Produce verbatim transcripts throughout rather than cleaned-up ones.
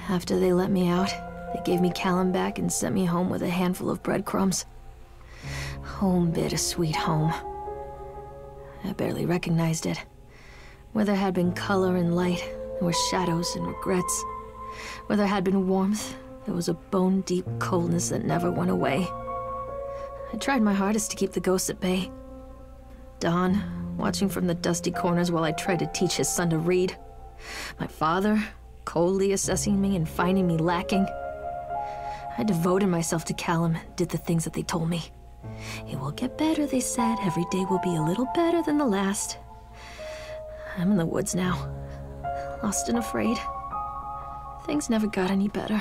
After they let me out, they gave me Callum back and sent me home with a handful of breadcrumbs. Home, bittersweet home. I barely recognized it. Where there had been color and light, there were shadows and regrets. Where there had been warmth, there was a bone-deep coldness that never went away. I tried my hardest to keep the ghosts at bay. Don, watching from the dusty corners while I tried to teach his son to read. My father, coldly assessing me and finding me lacking. I devoted myself to Callum and did the things that they told me. It will get better, they said. Every day will be a little better than the last. I'm in the woods now, lost and afraid. Things never got any better.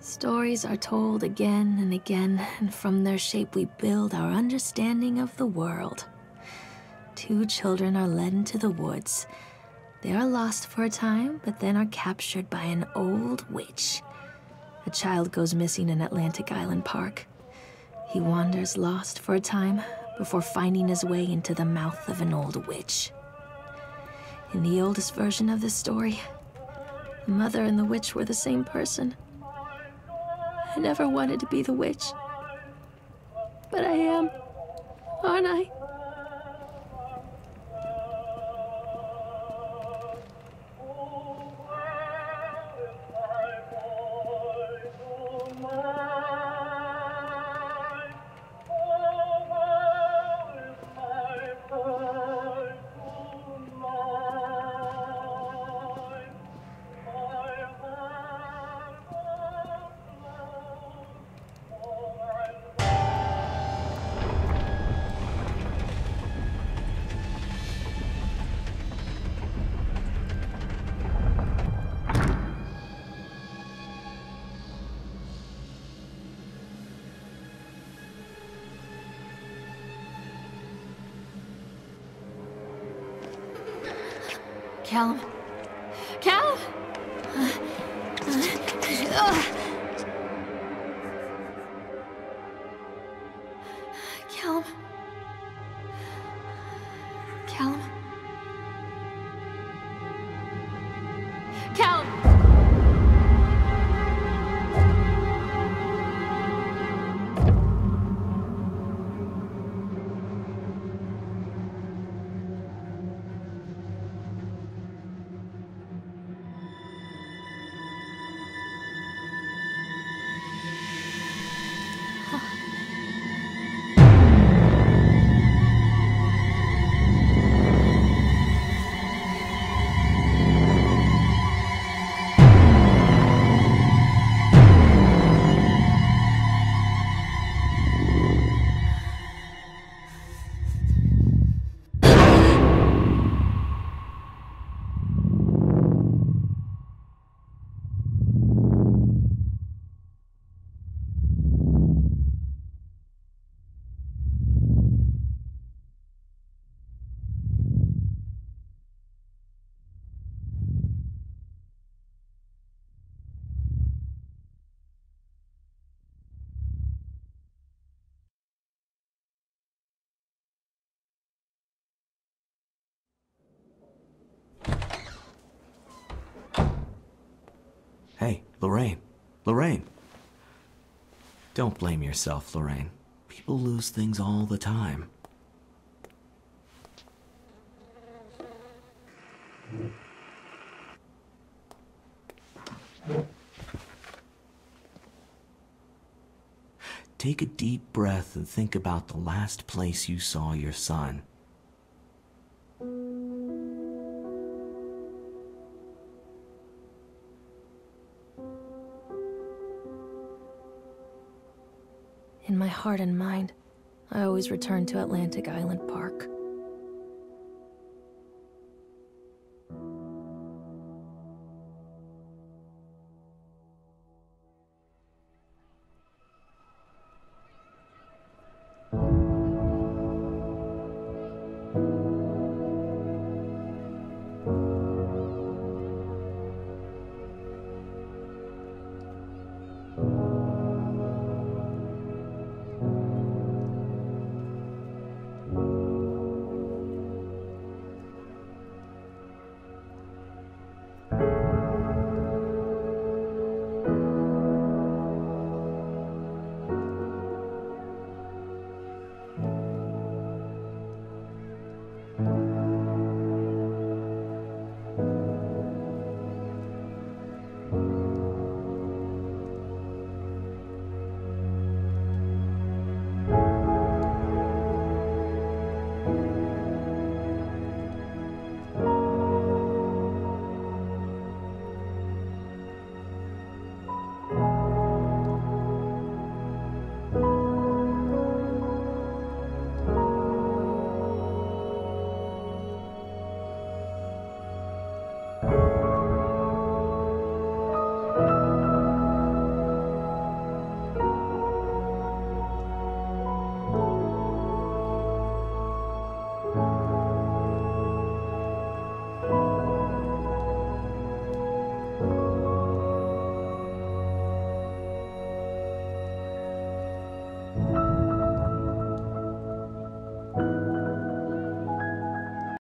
Stories are told again and again, and from their shape we build our understanding of the world. Two children are led into the woods. They are lost for a time, but then are captured by an old witch. A child goes missing in Atlantic Island Park. He wanders lost for a time before finding his way into the mouth of an old witch. In the oldest version of this story, the mother and the witch were the same person. I never wanted to be the witch, but I am, aren't I? Callum? Callum? Callum? Callum? Callum! Hey, Lorraine. Lorraine. Don't blame yourself, Lorraine. People lose things all the time. Take a deep breath and think about the last place you saw your son. In my heart and mind, I always return to Atlantic Island Park.